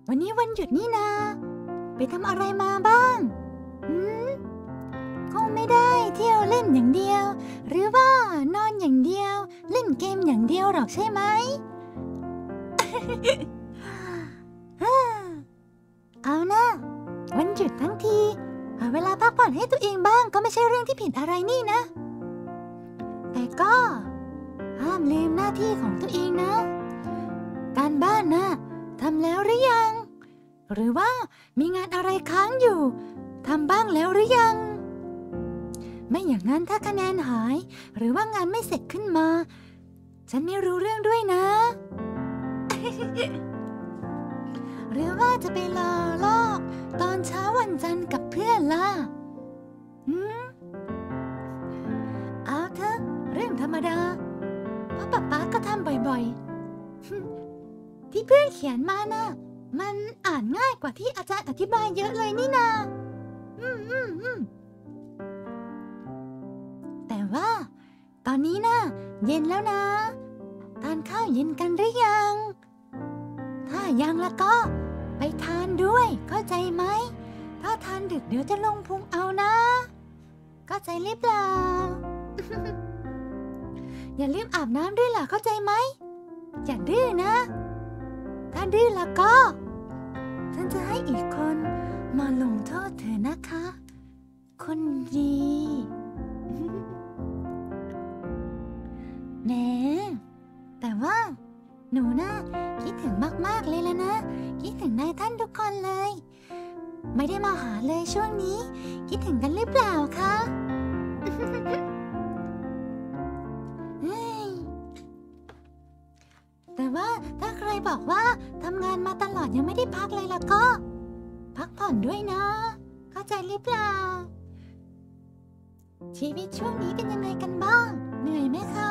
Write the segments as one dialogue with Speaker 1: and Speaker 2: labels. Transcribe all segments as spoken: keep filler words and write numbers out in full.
Speaker 1: วันนี้วันหยุดนี่นาไปทำอะไรมาบ้างหืมคงไม่ได้เที่ยวเล่นอย่างเดียวหรือว่านอนอย่างเดียวเล่นเกมอย่างเดียวหรอกใช่ไหม เอานะวันหยุดทั้งทีหาเวลาพักผ่อนให้ตัวเองบ้างก็ไม่ใช่เรื่องที่ผิดอะไรนี่นะแต่ก็ห้ามลืมหน้าที่ของตัวเองนะการบ้านนะทำแล้วหรือยังหรือว่ามีงานอะไรค้างอยู่ทำบ้างแล้วหรือยังไม่อย่างนั้นถ้าคะแนนหายหรือว่างานไม่เสร็จขึ้นมาฉันไม่รู้เรื่องด้วยนะ หรือว่าจะไปลาลอกตอนเช้าวันจันทร์กับเพื่อนล่ะหืมเอาเถอะเรื่องธรรมดาเพราะป๊าป๊าก็ทำบ่อยๆ ที่เพื่อนเขียนมานะมันอ่านง่ายกว่าที่อาจารย์อธิบายเยอะเลยนี่นาอืมอืมอืมแต่ว่าตอนนี้นะเย็นแล้วนะทานข้าวเย็นกันหรือยังถ้ายังแล้วก็ไปทานด้วยเข้าใจไหมถ้าทานดึกเดี๋ยวจะลงพุงเอานะเข้าใจหรือเปล่า อย่าลืมอาบน้ำด้วยล่ะเข้าใจไหมอย่าดื้อนะถ้าดื้อแล้วก็ฉันจะให้อีกคนมาลงโทษเธอนะคะคนดี แหนแต่ว่าหนูน่ะคิดถึงมากๆเลยแล้วนะคิดถึงนายท่านทุกคนเลยไม่ได้มาหาเลยช่วงนี้คิดถึงกันหรือเปล่าคะ เฮ้ยแต่ว่าถ้าใครบอกว่าทำงานมาตลอดยังไม่ได้พักเลยแล้วก็พักผ่อนด้วยนะเข้าใจหรือเปล่าชีวิตช่วงนี้เป็นยังไงกันบ้างเหนื่อยไหมคะ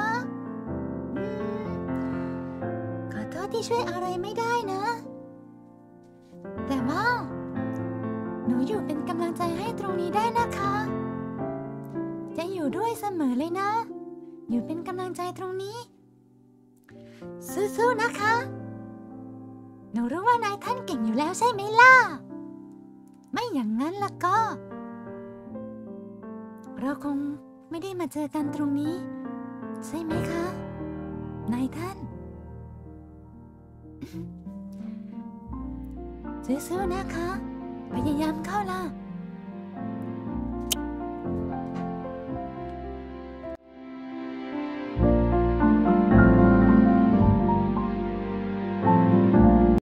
Speaker 1: ขอโทษที่ช่วยอะไรไม่ได้นะแต่ว่าหนูอยู่เป็นกำลังใจให้ตรงนี้ได้นะคะจะอยู่ด้วยเสมอเลยนะอยู่เป็นกำลังใจตรงนี้สู้ๆนะคะหนูรู้ว่านายท่านเก่งอยู่แล้วใช่ไหมล่ะไม่อย่างนั้นล่ะก็เราคงไม่ได้มาเจอกันตรงนี้ใช่ไหมคะนายท่านสู้ๆนะคะพยายามเข้าล่ะ